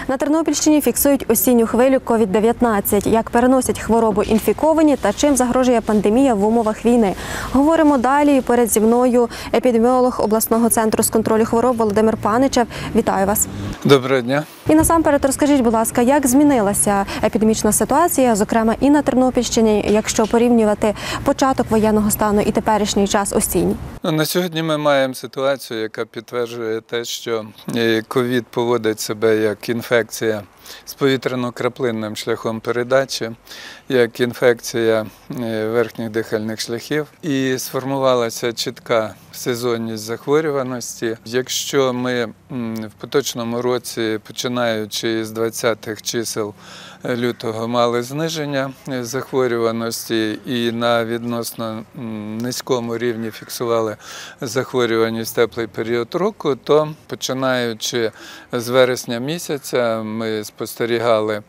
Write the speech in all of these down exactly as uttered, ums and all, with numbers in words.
На Тернопільщині фіксують осінню хвилю ковід дев'ятнадцять. Як переносять хворобу інфіковані та чим загрожує пандемія в умовах війни. Говоримо далі. Поряд зі мною епідеміолог обласного центру з контролю хвороб Володимир Паничев. Вітаю вас. Доброго дня. І насамперед розкажіть, будь ласка, як змінилася епідемічна ситуація, зокрема і на Тернопільщині, якщо порівнювати початок воєнного стану і теперішній час осінь? Ну, на сьогодні ми маємо ситуацію, яка підтверджує те, що ковід поводить себе як інфекція з повітряно-краплинним шляхом передачі, як інфекція верхніх дихальних шляхів. І сформувалася чітка сезонність захворюваності. Якщо ми в поточному році, починаючи з двадцятих чисел лютого, мали зниження захворюваності і на відносно низькому рівні фіксували захворюваність в теплий період року, то починаючи з вересня місяця ми спостерігали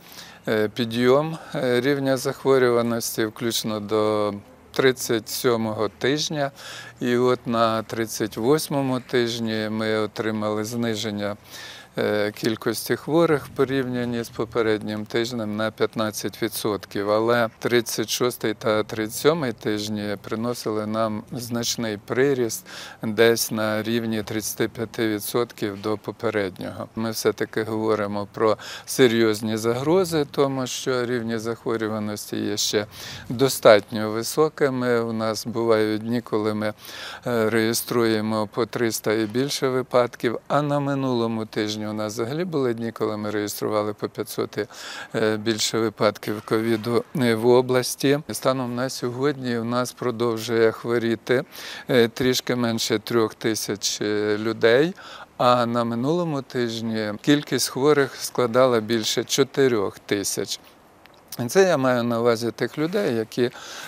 підйом рівня захворюваності, включно до тридцять сьомого тижня. І от на тридцять восьмому тижні ми отримали зниження кількості хворих в порівнянні з попереднім тижнем на п'ятнадцять відсотків, але тридцять шостий та тридцять сьомий тижні приносили нам значний приріст десь на рівні тридцять п'ять відсотків до попереднього. Ми все-таки говоримо про серйозні загрози, тому що рівні захворюваності є ще достатньо високими. У нас бувають дні, коли ми реєструємо по триста і більше випадків, а на минулому тижні у нас взагалі були дні, коли ми реєстрували по п'ятсот і більше випадків ковіду в області. Станом на сьогодні у нас продовжує хворіти трішки менше трьох тисяч людей, а на минулому тижні кількість хворих складала більше чотирьох тисяч. Це я маю на увазі тих людей, які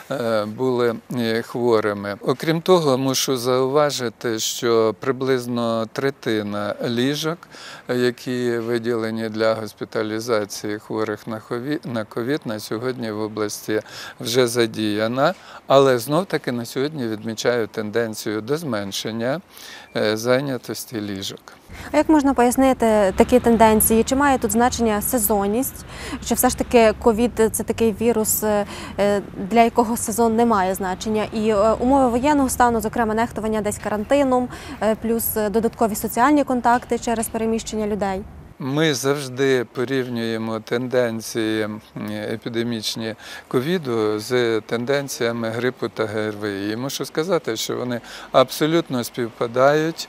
були хворими. Окрім того, мушу зауважити, що приблизно третина ліжок, які виділені для госпіталізації хворих на ковід, на сьогодні в області вже задіяна, але знов-таки на сьогодні відмічаю тенденцію до зменшення зайнятості ліжок. А як можна пояснити такі тенденції? Чи має тут значення сезонність? Чи все ж таки ковід – це такий вірус, для якого сезон не має значення? І умови воєнного стану, зокрема нехтування десь карантином, плюс додаткові соціальні контакти через переміщення людей? Ми завжди порівнюємо тенденції епідемічні ковіду з тенденціями грипу та ГРВІ. І мушу сказати, що вони абсолютно співпадають.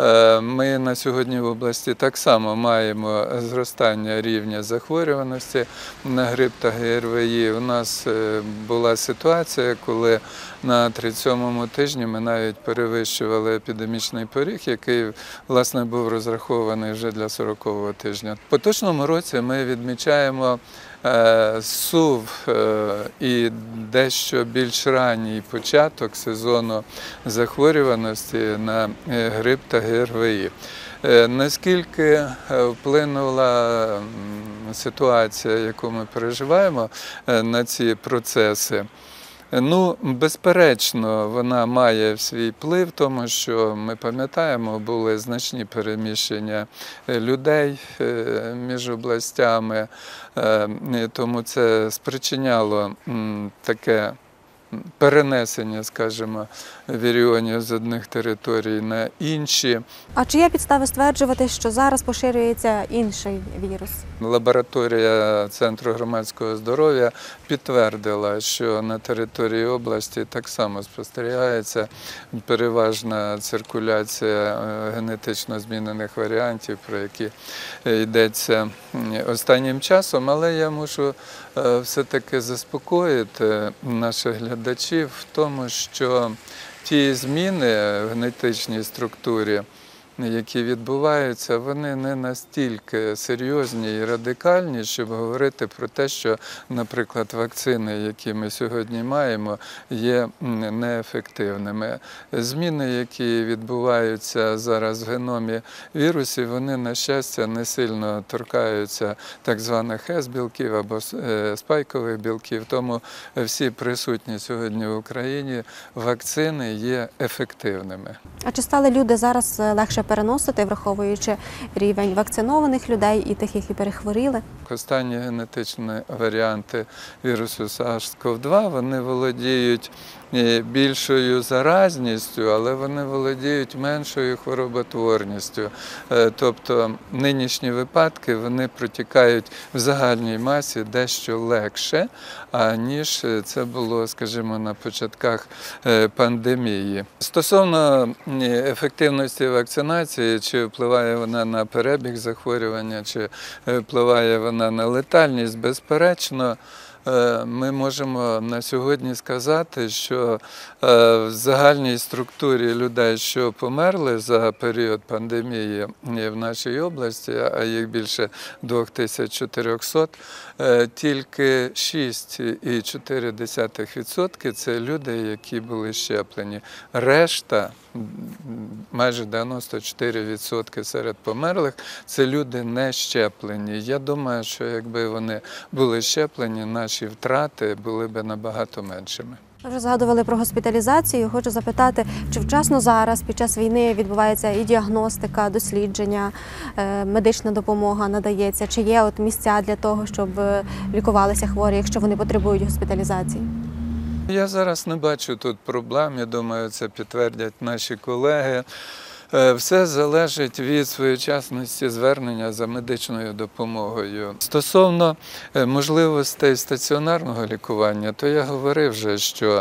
Ми на сьогодні в області так само маємо зростання рівня захворюваності на грип та ГРВІ. У нас була ситуація, коли на тридцять сьомому тижні ми навіть перевищували епідемічний поріг, який, власне, був розрахований вже для сорокового тижня. В поточному році ми відмічаємо сув і дещо більш ранній початок сезону захворюваності на грип та ГРВІ. Наскільки вплинула ситуація, яку ми переживаємо, на ці процеси? Ну, безперечно, вона має свій вплив, тому що, ми пам'ятаємо, були значні переміщення людей між областями, тому це спричиняло таке перенесення, скажімо, віріонів з одних територій на інші. А чи є підстави стверджувати, що зараз поширюється інший вірус? Лабораторія Центру громадського здоров'я підтвердила, що на території області так само спостерігається переважна циркуляція генетично змінених варіантів, про які йдеться останнім часом, але я мушу все-таки заспокоїти наших глядачів в тому, що ті зміни в генетичній структурі, які відбуваються, вони не настільки серйозні і радикальні, щоб говорити про те, що, наприклад, вакцини, які ми сьогодні маємо, є неефективними. Зміни, які відбуваються зараз в геномі вірусів, вони, на щастя, не сильно торкаються так званих С-білків або спайкових білків, тому всі присутні сьогодні в Україні вакцини є ефективними. А чи стали люди зараз легше переносити, враховуючи рівень вакцинованих людей і тих, які перехворіли? Останні генетичні варіанти вірусу SARS ков два, вони володіють більшою заразністю, але вони володіють меншою хвороботворністю. Тобто нинішні випадки, вони протікають в загальній масі дещо легше, аніж це було, скажімо, на початках пандемії. Стосовно ефективності вакцинації, чи впливає вона на перебіг захворювання, чи впливає вона на летальність, безперечно, ми можемо на сьогодні сказати, що в загальній структурі людей, що померли за період пандемії в нашій області, а їх більше дві тисячі чотириста, тільки шість цілих чотири десятих відсотка – це люди, які були щеплені. Решта, майже дев'яносто чотири відсотки серед померлих, це люди не щеплені. Я думаю, що якби вони були щеплені, наші втрати були б набагато меншими. Ви вже згадували про госпіталізацію. Хочу запитати, чи вчасно зараз, під час війни, відбувається і діагностика, дослідження, медична допомога надається? Чи є от місця для того, щоб лікувалися хворі, якщо вони потребують госпіталізації? Я зараз не бачу тут проблем, я думаю, це підтвердять наші колеги. Все залежить від своєчасності звернення за медичною допомогою. Стосовно можливостей стаціонарного лікування, то я говорив вже, що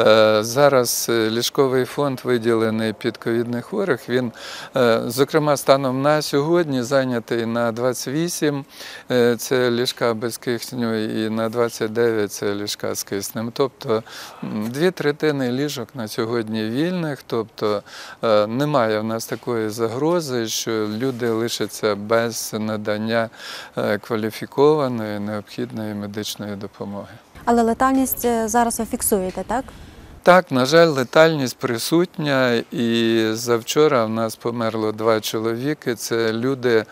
зараз ліжковий фонд, виділений під ковідних хворих, він, зокрема, станом на сьогодні зайнятий на двадцять вісім, це ліжка без кисню, і на двадцять дев'ять це ліжка з киснем. Тобто дві третини ліжок на сьогодні вільних, тобто немає в нас такої загрози, що люди лишаться без надання кваліфікованої, необхідної медичної допомоги. Але летальність зараз ви фіксуєте, так? Так, на жаль, летальність присутня, і завчора в нас померло два чоловіки. Це люди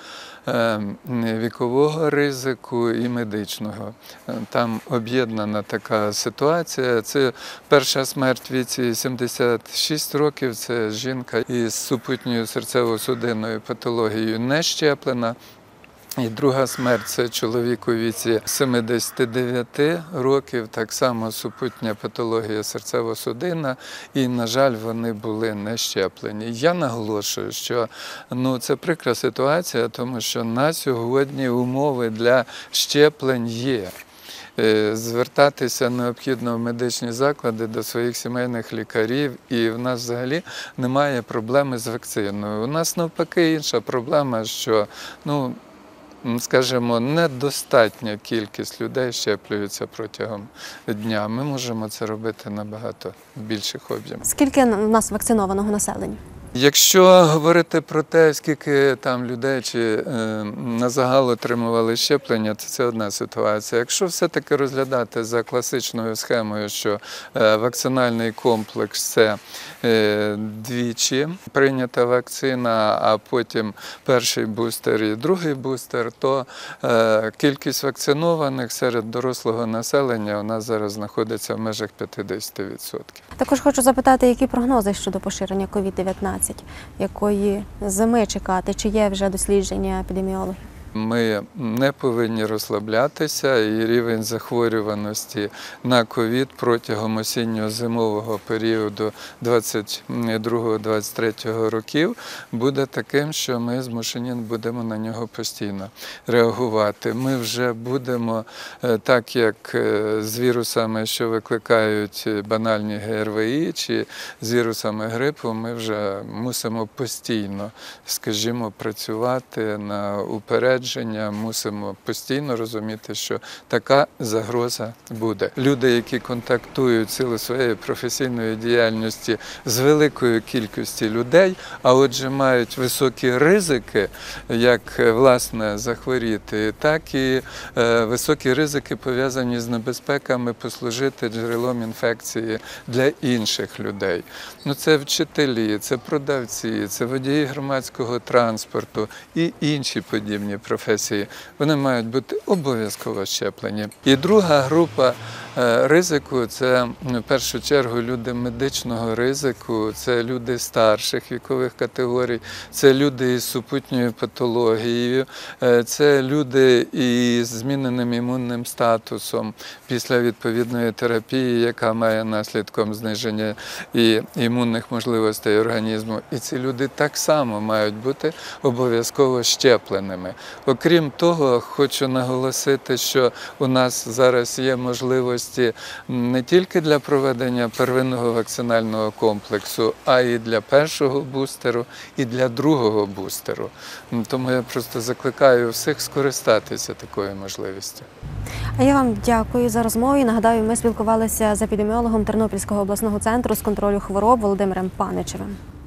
вікового ризику і медичного. Там об'єднана така ситуація. Це перша смерть в віці сімдесят шість років, це жінка із супутньою серцево-судинною патологією, не щеплена. І друга смерть – це чоловік у віці сімдесят дев'ять років, так само супутня патологія серцево-судинна, і, на жаль, вони були не щеплені. Я наголошую, що ну, це прикра ситуація, тому що на сьогодні умови для щеплень є. Звертатися необхідно в медичні заклади до своїх сімейних лікарів, і в нас взагалі немає проблеми з вакциною. У нас навпаки інша проблема, що, ну, скажімо, недостатня кількість людей щеплюються протягом дня. Ми можемо це робити набагато більших об'ємів. Скільки в нас вакцинованого населення? Якщо говорити про те, скільки там людей чи е, на загал отримували щеплення, то це одна ситуація. Якщо все-таки розглядати за класичною схемою, що е, вакцинальний комплекс – це е, двічі прийнята вакцина, а потім перший бустер і другий бустер, то е, кількість вакцинованих серед дорослого населення у нас зараз знаходиться в межах п'ятдесят відсотків. Також хочу запитати, які прогнози щодо поширення ковід дев'ятнадцять? Якої зими чекати? Чи є вже дослідження епідеміологів? Ми не повинні розслаблятися, і рівень захворюваності на ковід протягом осінньо-зимового періоду двадцять другого - двадцять третього років буде таким, що ми змушені будемо на нього постійно реагувати. Ми вже будемо, так як з вірусами, що викликають банальні ге ер ве і, чи з вірусами грипу, ми вже мусимо постійно, скажімо, працювати на упередження. Мусимо постійно розуміти, що така загроза буде. Люди, які контактують в силу своєї професійної діяльності з великою кількістю людей, а отже мають високі ризики, як, власне, захворіти, так і е, високі ризики пов'язані з небезпеками послужити джерелом інфекції для інших людей. Ну, це вчителі, це продавці, це водії громадського транспорту і інші подібні професії, вони мають бути обов'язково щеплені. І друга група Е, Ризику – це в першу чергу люди медичного ризику, це люди старших вікових категорій, це люди із супутньою патологією, е, це люди із зміненим імунним статусом після відповідної терапії, яка має наслідком зниження і імунних можливостей організму. І ці люди так само мають бути обов'язково щепленими. Окрім того, хочу наголосити, що у нас зараз є можливості не тільки для проведення первинного вакцинального комплексу, а й для першого бустеру, і для другого бустеру. Тому я просто закликаю всіх скористатися такою можливістю. А я вам дякую за розмову. І нагадаю, ми спілкувалися з епідеміологом Тернопільського обласного центру з контролю хвороб Володимиром Паничевим.